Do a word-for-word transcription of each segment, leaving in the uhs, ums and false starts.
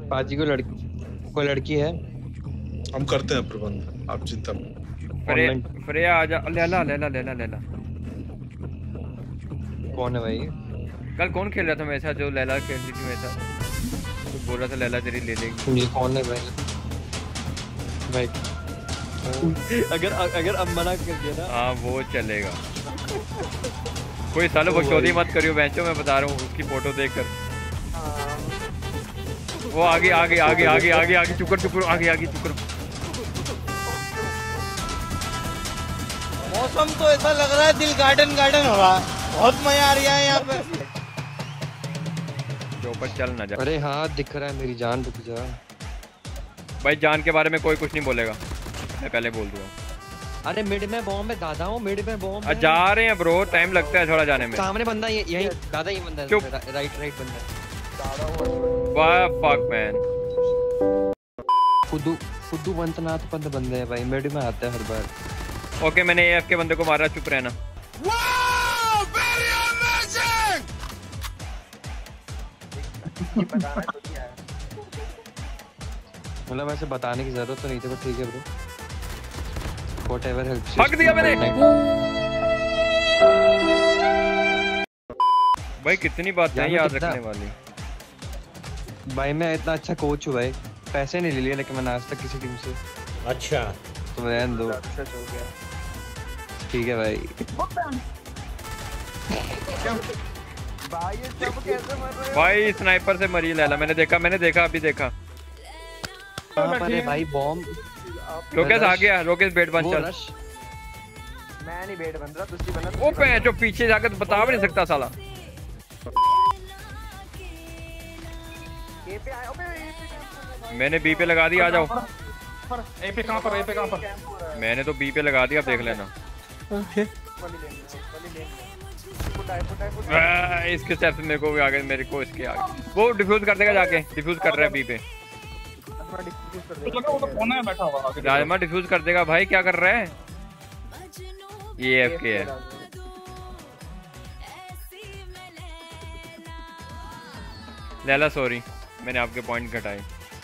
पाजी को लड़की कोई लड़की है, हम करते हैं प्रबंध, आप चिंता मत। फ्रे, फ्रेया आजा। लैला लैला लैला लैला कौन है भाई? कल कौन खेल रहा था मेरे साथ? जो लैला खेल रही थी मेरे साथ, तो बोल रहा था लैला तेरी ले लेगी। ये कौन है भाई? भाई अगर अगर अब मना कर दिया ना, हाँ वो चलेगा। कोई सालों बकचोदी मत करियो बेंचो, मैं बता रहा हूँ उसकी फोटो देखकर। वो आगे आगे आगे आगे आगे आगे चुकर चुकर आगे आगे चुकर। मौसम तो ऐसा लग रहा है दिल गार्डन गार्डन हो रहा है, बहुत मजा आ रहा है यहाँ पे। जो ऊपर चल ना जा। अरे हाँ दिख रहा है, मेरी जान रुक जा भाई। जान के बारे में कोई कुछ नहीं बोलेगा, मैं पहले बोल दूँ। अरे मिड में बॉम्ब है दादा, हूँ मिड में बॉम्ब है। जा रहे हैं ब्रो, टाइम लगता है थोड़ा जाने में। सामने बंदा ये यही दादा, ये बंदा चुप। राइट राइट बंदा। वाह फक मैन। फुद्दू फुद्दू पंतनाथ पद बंदे हैं भाई, मिड में आते हैं हर बार। ओके मैंने एएफ के बंदे को मारा, चुप रहना। मतलब ऐसे बताने की जरूरत तो नहीं थी, पर ठीक है ब्रो, व्हाटएवर हेल्प्स। हक दिया मैंने भाई। कितनी बातें हैं याद रखने वाली। भाई मैं इतना अच्छा कोच हूँ भाई, पैसे नहीं ले लिए लेकिन मैंने आज तक किसी टीम से। अच्छा तो रहने दो, ठीक है भाई। भाई स्नाइपर से मरी लैला, मैंने देखा मैंने देखा अभी देखा। कहां पर है भाई बॉम्ब? रोकेश आ गया, रोकेश बेट बन चल। मैं नहीं बेट बन रहा, दूसरी बना। वो पे जो पीछे जाकर बता भी नहीं सकता साला। ए पे आया, ओबे ए पे। मैंने बी पे लगा दिया, आ जाओ। ए पे कहां पर, ए पे कहां पर? मैंने तो बी पे लगा दिया, अब देख लेना। ओके आ, इसके स्टेप्स मेरे को भी आगे, मेरे को इसके आगे। वो डिफ्यूज कर देगा जाके, डिफ्यूज कर रहा है बी पे। वो तो कोना में बैठा हुआ है। राजमा डिफ्यूज कर देगा भाई, क्या कर रहा है? ये एफ के है। लैला सॉरी, मैंने आपके पॉइंट घटाए।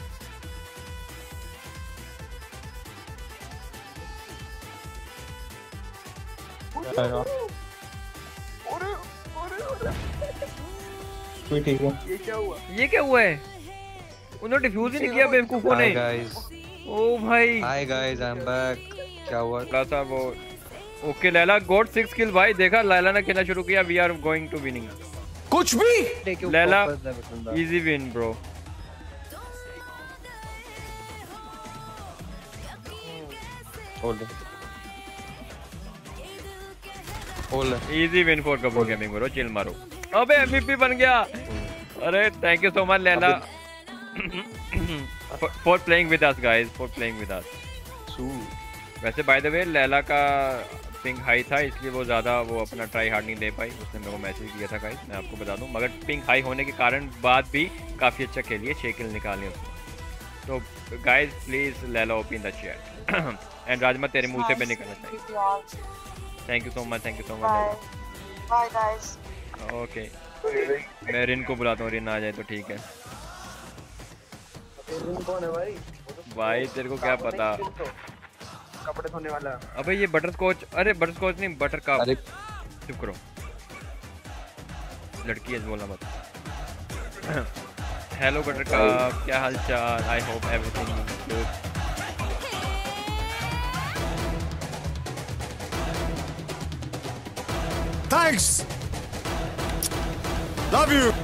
ठीक है। ये क्या हुआ? ये क्या हुआ है? उन्होंने डिफ्यूज ही नहीं किया बेवकूफों ने। हाय गाइस, ओ भाई hi guys, I am back. क्या हुआ? थोड़ा सा वो। Okay Laila got six kill भाई, देखा लैला ने खेलना शुरू किया। We are going to winning. कुछ भी Laila easy win bro. Hold hold easy win for Kapoor gaming bro, chill मारो। अबे एमवीपी बन गया। अरे thank you so much Laila for playing with us guys, for playing with us. वैसे बाय द वे लैला का pink high था, इसलिए वो ज़्यादा वो अपना ट्राई हार्ड नहीं दे पाई। उसने मेरे को मैसेज किया था गाइस, मैं आपको बता दूं। मगर पिंक हाई होने के कारण बाद भी काफ़ी अच्छा खेलिए, छः किल निकाले उसने। तो guys please Laila open the chat. And Rajma तेरे मुंह से भी निकलना चाहिए। Thank you so much, thank you so much. Bye guys. Okay मैं रिन को बुलाता हूँ, रिन आ जाए तो ठीक है। रिन कौन है भाई? भाई तेरे को क्या पता? कपड़े धोने वाला। अबे ये बटर स्कॉच, अरे बटर स्कॉच नहीं बटर का। अरे चुप करो, लड़की है बोलना मत। हेलो बटर का, क्या हाल चाल? I hope everything good. Thanks, love you.